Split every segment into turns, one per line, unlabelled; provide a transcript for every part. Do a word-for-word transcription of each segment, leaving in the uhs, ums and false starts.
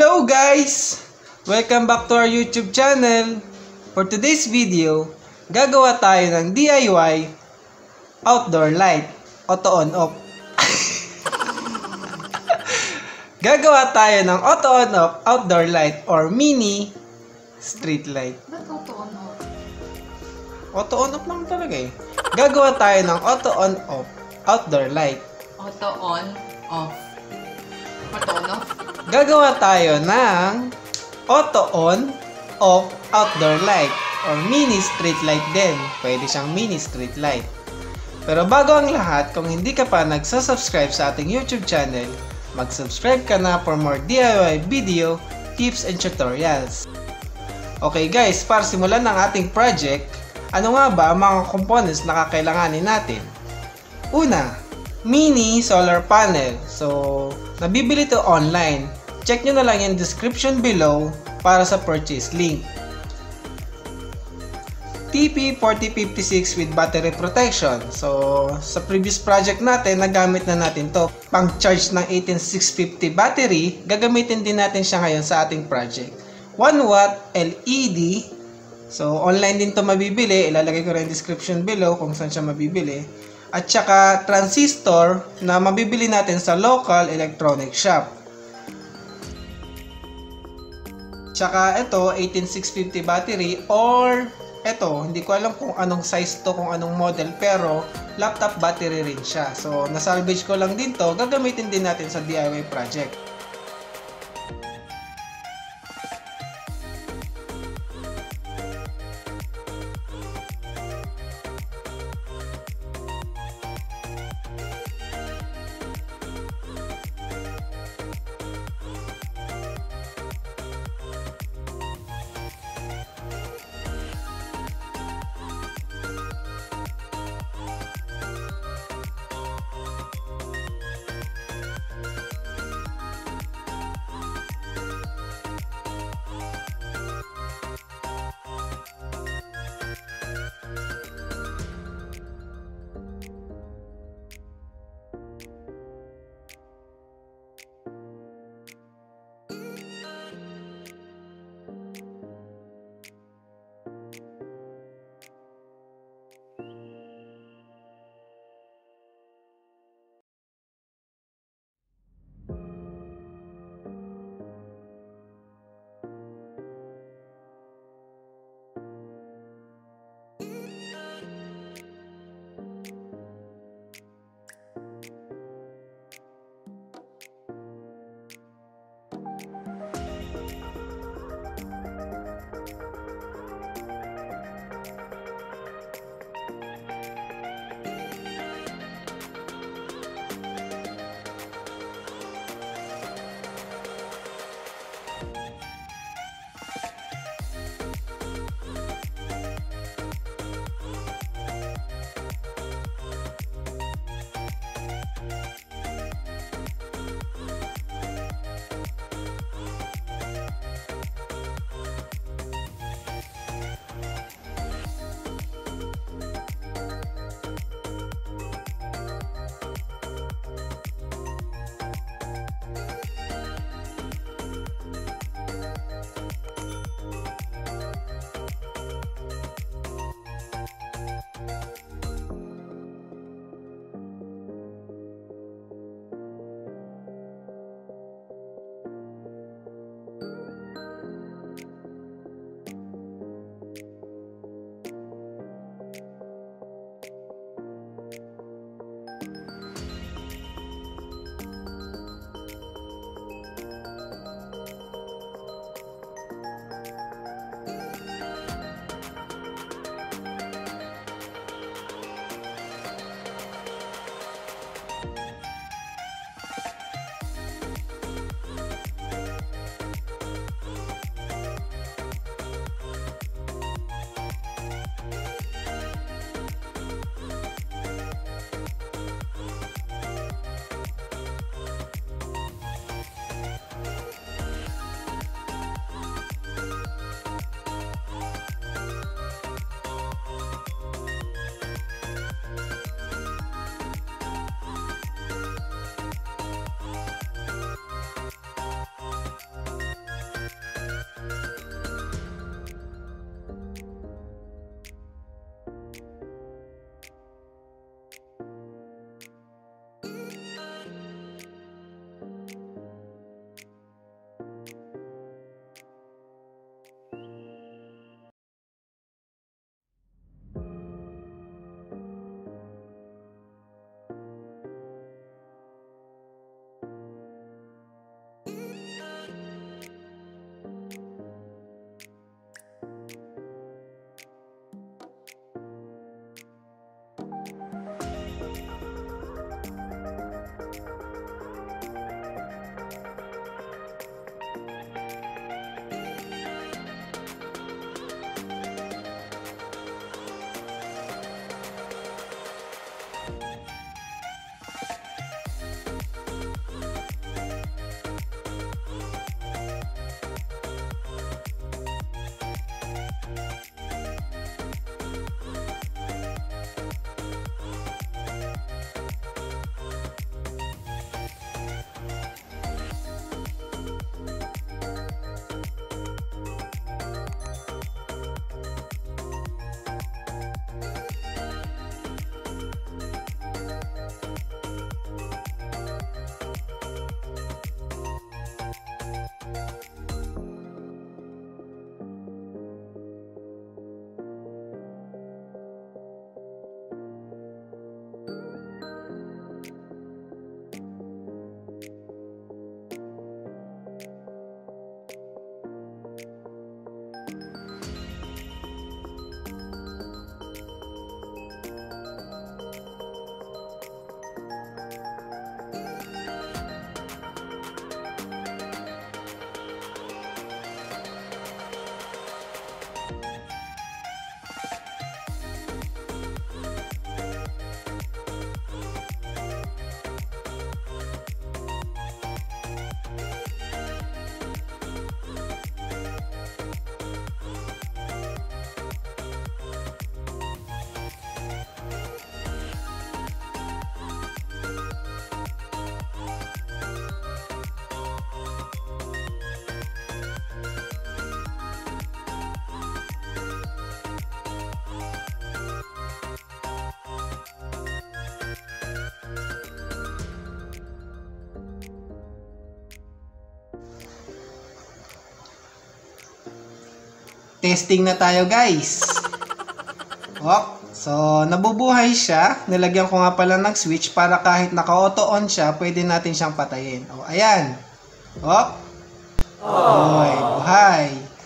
Hello guys! Welcome back to our YouTube channel. For today's video, gagawa tayo ng D I Y outdoor light, auto on off. Gagawa tayo ng auto on off outdoor light or mini street light.
Ba't auto on off?
Auto on off lang talaga eh. Gagawa tayo ng auto on off outdoor light.
Auto on off. Auto on off?
Gagawa tayo ng auto on off outdoor light or mini street light din. Pwede siyang mini street light. Pero bago ang lahat, kung hindi ka pa nagsasubscribe sa ating YouTube channel, mag-subscribe ka na for more D I Y video, tips, and tutorials. Okay guys, para simulan ng ating project, ano nga ba ang mga components na kakailanganin natin? Una, mini solar panel. So, nabibili to online. Check nyo na lang yung description below para sa purchase link. T P forty fifty-six with battery protection. So, sa previous project natin, nagamit na natin to. Pang charge ng eighteen six fifty battery, gagamitin din natin siya ngayon sa ating project. one watt L E D. So, online din to mabibili. Ilalagay ko rin yung description below kung saan siya mabibili. At saka transistor na mabibili natin sa local electronic shop. Tsaka ito, eighteen six fifty battery or ito, hindi ko alam kung anong size to, kung anong model, pero laptop battery rin siya. So, nasalvage ko lang din to, gagamitin din natin sa D I Y project. Testing na tayo, guys. Ok, so nabubuhay siya. Nilagyan ko nga pala ng switch para kahit naka-auto on siya, pwede natin siyang patayin. O, ayan. Ok. Oy, buhay.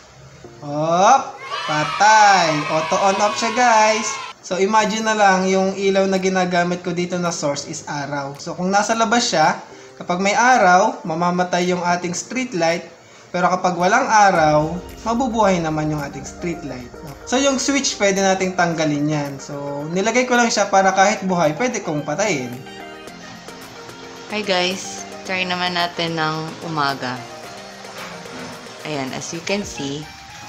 Ok, patay. Auto on off siya, guys. So imagine na lang yung ilaw na ginagamit ko dito na source is araw. So kung nasa labas siya, kapag may araw, mamamatay yung ating street light. Pero kapag walang araw, mabubuhay naman yung ating street light. So yung switch, pwede nating tanggalin yan. So nilagay ko lang siya para kahit buhay, pwede kong patayin.
Hi guys, try naman natin ng umaga. Ayan, as you can see,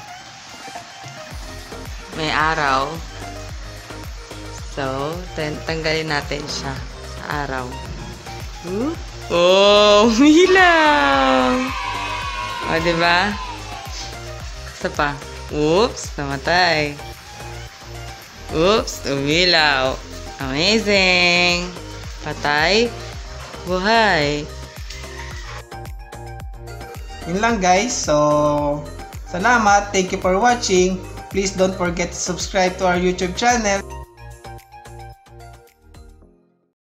may araw. So, tanggalin natin siya sa araw. Ooh. Oh, hilang! O, diba? Isa pa. Oops, namatay. Oops, umilaw. Amazing! Patay, buhay.
Yun lang, guys. So, salamat. Thank you for watching. Please don't forget to subscribe to our YouTube channel.